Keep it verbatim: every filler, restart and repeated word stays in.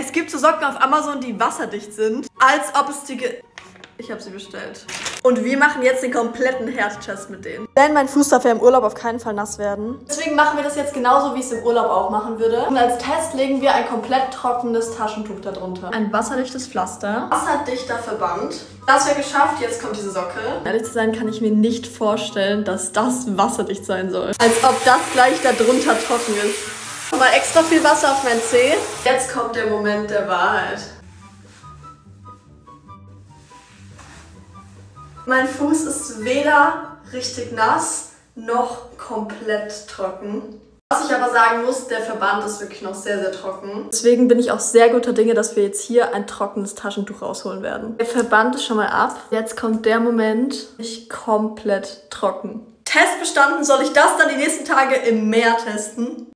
Es gibt so Socken auf Amazon, die wasserdicht sind, als ob es die ge... Ich habe sie bestellt. Und wir machen jetzt den kompletten Härtetest mit denen. Denn mein Fuß darf ja im Urlaub auf keinen Fall nass werden. Deswegen machen wir das jetzt genauso, wie ich es im Urlaub auch machen würde. Und als Test legen wir ein komplett trockenes Taschentuch darunter. Ein wasserdichtes Pflaster. Wasserdichter Verband. Das wäre geschafft, jetzt kommt diese Socke. Ehrlich zu sein, kann ich mir nicht vorstellen, dass das wasserdicht sein soll. Als ob das gleich da drunter trocken ist. Mal extra viel Wasser auf mein Zeh. Jetzt kommt der Moment der Wahrheit. Mein Fuß ist weder richtig nass, noch komplett trocken. Was ich aber sagen muss, der Verband ist wirklich noch sehr, sehr trocken. Deswegen bin ich auch sehr guter Dinge, dass wir jetzt hier ein trockenes Taschentuch rausholen werden. Der Verband ist schon mal ab. Jetzt kommt der Moment, ich komplett trocken. Test bestanden, soll ich das dann die nächsten Tage im Meer testen?